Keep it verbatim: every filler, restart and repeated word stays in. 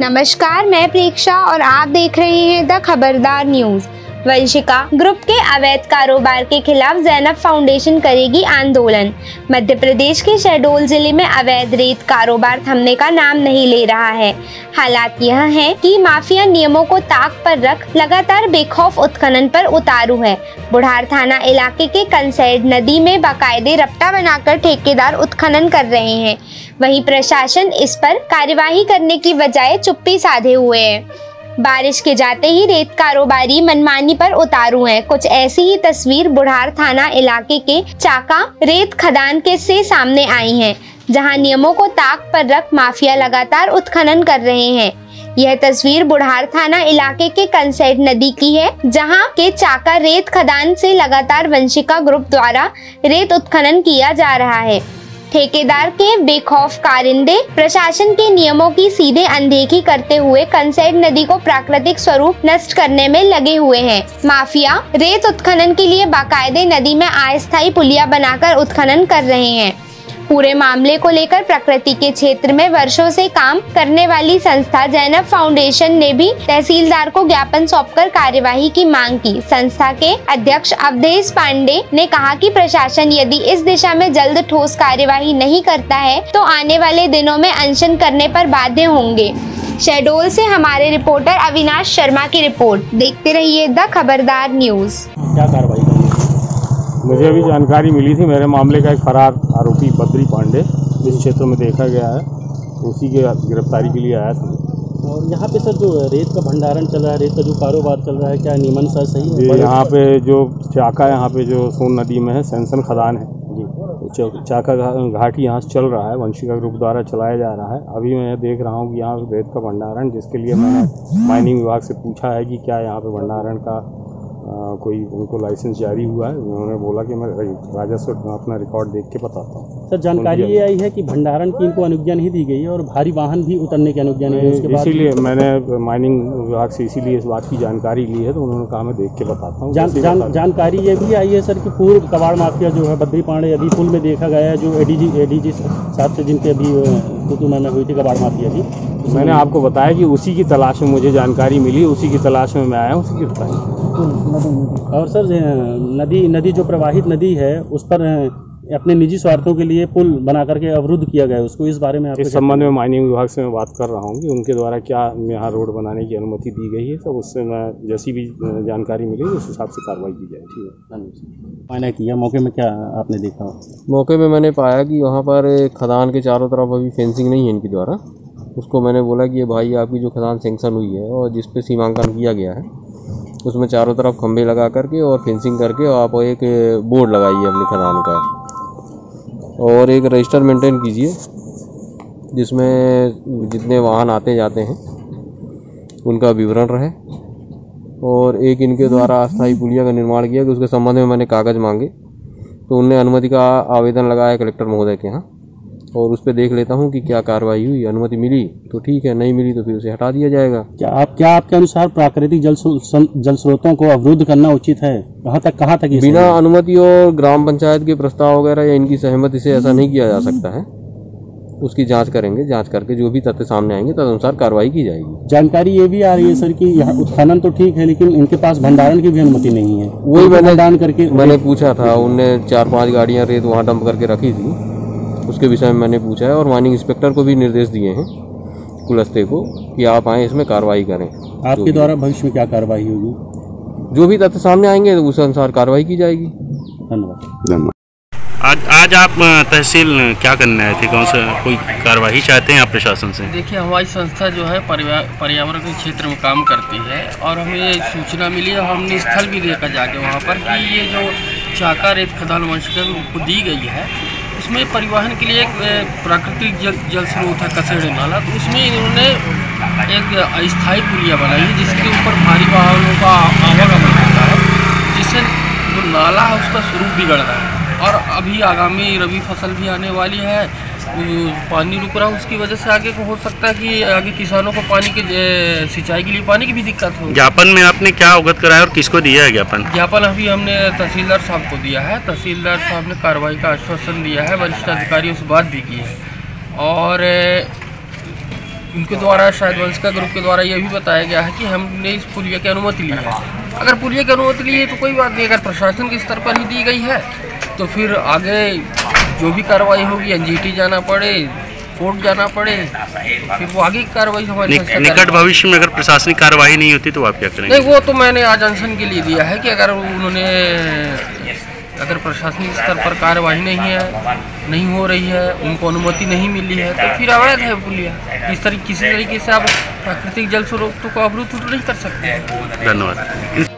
नमस्कार, मैं प्रेक्षा और आप देख रहे हैं द खबरदार न्यूज। वंशिका ग्रुप के अवैध कारोबार के खिलाफ ज़ैनब फाउंडेशन करेगी आंदोलन। मध्य प्रदेश के शहडोल जिले में अवैध रेत कारोबार थमने का नाम नहीं ले रहा है। हालात यह है कि माफिया नियमों को ताक पर रख लगातार बेखौफ उत्खनन पर उतारू है। बुढ़ार थाना इलाके के कंसैड नदी में बाकायदे रपटा बनाकर ठेकेदार उत्खनन कर रहे हैं। वहीं प्रशासन इस पर कार्यवाही करने की बजाय चुप्पी साधे हुए है। बारिश के जाते ही रेत कारोबारी मनमानी पर उतारू हैं। कुछ ऐसी ही तस्वीर बुढ़ार थाना इलाके के चाका रेत खदान के से सामने आई हैं, जहां नियमों को ताक पर रख माफिया लगातार उत्खनन कर रहे हैं। यह तस्वीर बुढ़ार थाना इलाके के कंसैड नदी की है, जहां के चाका रेत खदान से लगातार वंशिका ग्रुप द्वारा रेत उत्खनन किया जा रहा है। ठेकेदार के बेखौफ कारिंदे प्रशासन के नियमों की सीधे अनदेखी करते हुए कंसैड नदी को प्राकृतिक स्वरूप नष्ट करने में लगे हुए हैं। माफिया रेत उत्खनन के लिए बाकायदे नदी में अस्थायी पुलिया बनाकर उत्खनन कर रहे हैं। पूरे मामले को लेकर प्रकृति के क्षेत्र में वर्षों से काम करने वाली संस्था ज़ैनब फाउंडेशन ने भी तहसीलदार को ज्ञापन सौंपकर कार्यवाही की मांग की। संस्था के अध्यक्ष अवधेश पांडे ने कहा कि प्रशासन यदि इस दिशा में जल्द ठोस कार्यवाही नहीं करता है तो आने वाले दिनों में अनशन करने पर बाध्य होंगे। शहडोल से हमारे रिपोर्टर अविनाश शर्मा की रिपोर्ट। देखते रहिए द खबरदार न्यूज। क्या कार्रवाई? मुझे अभी जानकारी मिली थी, मेरे मामले का एक फरार आरोपी बद्री पांडे इस क्षेत्र में देखा गया है, उसी के गिरफ्तारी के लिए आया था। और यहाँ पे सर जो रेत का भंडारण चल रहा है, रेत का जो कारोबार चल रहा है, क्या नियमन सर सही है? यहाँ पे जो चाका यहाँ पे जो सोन नदी में है सैंसन खदान है जी, चाका घाट यहाँ से चल रहा है, वंशिका ग्रुप द्वारा चलाया जा रहा है। अभी मैं देख रहा हूँ कि यहाँ रेत का भंडारण, जिसके लिए मैंने माइनिंग विभाग से पूछा है कि क्या यहाँ पे भंडारण का आ, कोई उनको लाइसेंस जारी हुआ है। उन्होंने बोला कि मैं राजस्व अपना रिकॉर्ड देख के बताता हूँ। सर जानकारी ये आई है कि भंडारण की इनको अनुज्ञा नहीं दी गई है और भारी वाहन भी उतरने की अनुज्ञा नहीं है। उसके बाद इसीलिए मैंने माइनिंग विभाग से इसीलिए इस बात की जानकारी ली है, तो उन्होंने कहा मैं देख के बताता हूँ। जान, जान, जानकारी ये भी आई है सर कि पूर्व कबाड़ माफिया जो है बद्री पांडे अभी पुल में देखा गया है, जो एडीजी एडीजी साहब से जिनके अभी कुतु में हुई थी कबाड़ माफिया की। मैंने आपको बताया कि उसी की तलाश में मुझे जानकारी मिली, उसी की तलाश में मैं आया हूँ, उसी की बताई। और सर नदी नदी जो प्रवाहित नदी है उस पर अपने निजी स्वार्थों के लिए पुल बना करके अवरुद्ध किया गया है, उसको इस बारे में इस संबंध में माइनिंग विभाग से मैं बात कर रहा हूँ कि उनके द्वारा क्या यहाँ रोड बनाने की अनुमति दी गई है, तो उससे मैं जैसी भी जानकारी मिलेगी उस हिसाब से कार्रवाई की जाए। ठीक है। मायना किया मौके में क्या आपने देखा? मौके में मैंने पाया कि वहाँ पर खदान के चारों तरफ अभी फेंसिंग नहीं है इनके द्वारा। उसको मैंने बोला कि ये भाई आपकी जो खदान सेंक्शन हुई है और जिस पे सीमांकन किया गया है उसमें चारों तरफ खंभे लगा करके और फेंसिंग करके आप एक बोर्ड लगाइए अपनी खदान का, और एक रजिस्टर मेंटेन कीजिए जिसमें जितने वाहन आते जाते हैं उनका विवरण रहे, और एक इनके द्वारा अस्थायी पुलिया का निर्माण किया कि उसके संबंध में मैंने कागज़ मांगे, तो उनने अनुमति का आवेदन लगाया कलेक्टर महोदय के यहाँ, और उस पर देख लेता हूँ कि क्या कार्रवाई हुई। अनुमति मिली तो ठीक है, नहीं मिली तो फिर उसे हटा दिया जाएगा। क्या आप क्या आपके अनुसार प्राकृतिक जल जल स्रोतों को अवरुद्ध करना उचित है? कहाँ तक कहाँ तक बिना अनुमति और ग्राम पंचायत के प्रस्ताव वगैरह या इनकी सहमति से ऐसा नहीं किया जा सकता है। उसकी जांच करेंगे, जांच करके जो भी तथ्य सामने आएंगे तदनुसार कार्रवाई की जाएगी। जानकारी ये भी आ रही है सर कि यहाँ उत्खनन तो ठीक है लेकिन इनके पास भंडारण की भी अनुमति नहीं है। वही मैंने दान करके मैंने पूछा था, उनने चार पाँच गाड़ियाँ रेत वहाँ डंप करके रखी थी, उसके विषय में मैंने पूछा है और माइनिंग इंस्पेक्टर को भी निर्देश दिए हैं कुलस्ते को कि आप आए इसमें कार्रवाई करें। आपके द्वारा भविष्य में क्या कार्रवाई होगी? जो भी तथ्य सामने आएंगे उस अनुसार कार्रवाई की जाएगी। धन्यवाद। धन्यवाद। आज आज आप तहसील क्या करने आए थे? कौन सा कोई कार्रवाई चाहते हैं आप प्रशासन से? देखिए, हमारी संस्था जो है पर्यावरण के क्षेत्र में काम करती है और हमें सूचना मिली और हमने स्थल भी देखा जाके वहाँ पर कि ये जो चाका रेत खदान वंशिका को दी गई है उसमें परिवहन के लिए एक प्राकृतिक जल जल स्रोत है कसेड़े नाला, तो उसमें इन्होंने एक अस्थायी पुलिया बनाई है जिसके ऊपर भारी वाहनों का आवागमन होता है, जिससे जो नाला है उसका स्वरूप बिगड़ रहा है। और अभी आगामी रबी फसल भी आने वाली है, पानी रुक रहा है, उसकी वजह से आगे को हो सकता है कि आगे किसानों को पानी की सिंचाई के लिए पानी की भी दिक्कत हो। ज्ञापन में आपने क्या अवगत कराया और किसको दिया है ज्ञापन? ज्ञापन अभी हमने तहसीलदार साहब को दिया है। तहसीलदार साहब ने कार्रवाई का आश्वासन दिया है, वरिष्ठ अधिकारियों से बात भी की है और उनके द्वारा शायद वंशिका ग्रुप के द्वारा यह भी बताया गया है कि हमने इस पुलिया की अनुमति ली है। अगर पुलिया की अनुमति ली है तो कोई बात नहीं, अगर प्रशासन के स्तर पर ही दी गई है तो फिर आगे जो भी कार्रवाई होगी एनजीटी जाना पड़े, कोर्ट जाना पड़े, फिर वो आगे की कार्रवाई हमारे नि, निकट भविष्य में अगर प्रशासनिक कार्रवाई नहीं होती तो आप क्या करेंगे? नहीं, वो तो मैंने आज अनशन के लिए दिया है कि अगर उन्होंने अगर प्रशासनिक स्तर पर कार्रवाई नहीं है, नहीं हो रही है, उनको अनुमति नहीं मिली है तो फिर अवैध है पुलिया। इस तरीके किसी तरीके से आप प्राकृतिक जल स्रोतों को अवरुद्ध नहीं कर सकते हैं। धन्यवाद।